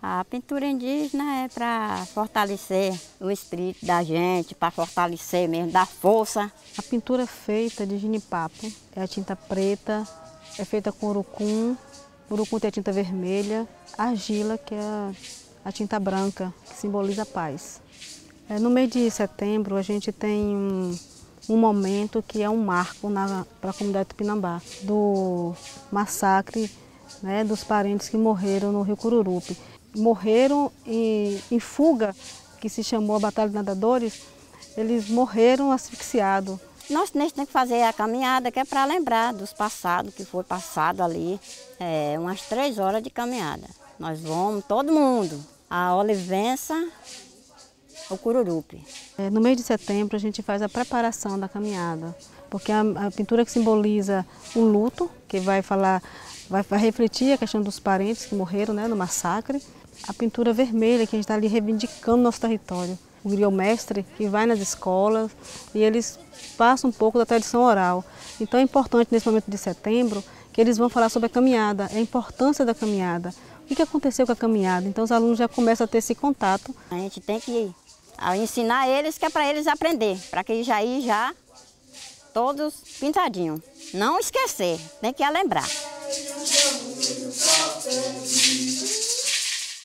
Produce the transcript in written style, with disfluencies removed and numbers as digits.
A pintura indígena é para fortalecer o espírito da gente, para fortalecer mesmo, dar força. A pintura feita de jenipapo é a tinta preta, é feita com urucum. O urucum tem a tinta vermelha, a argila, que é a tinta branca, que simboliza a paz. No mês de setembro, a gente tem um momento que é um marco para a comunidade tupinambá, do massacre, né, dos parentes que morreram no Rio Cururupi. Morreram em fuga, que se chamou a Batalha dos Nadadores, eles morreram asfixiados. Nós temos que fazer a caminhada, que é para lembrar dos passados, que foi passado ali, umas 3 horas de caminhada. Nós vamos, todo mundo, a Olivença, o Cururupi. No mês de setembro a gente faz a preparação da caminhada, porque a pintura que simboliza o luto, que vai refletir a questão dos parentes que morreram, né, no massacre. A pintura vermelha, que a gente está ali reivindicando nosso território. O griot-mestre, que vai nas escolas e eles passam um pouco da tradição oral. Então é importante nesse momento de setembro que eles vão falar sobre a caminhada, a importância da caminhada, o que aconteceu com a caminhada. Então os alunos já começam a ter esse contato. A gente tem que ensinar eles, que é para eles aprender, para que já ir já todos pintadinhos. Não esquecer, tem que lembrar.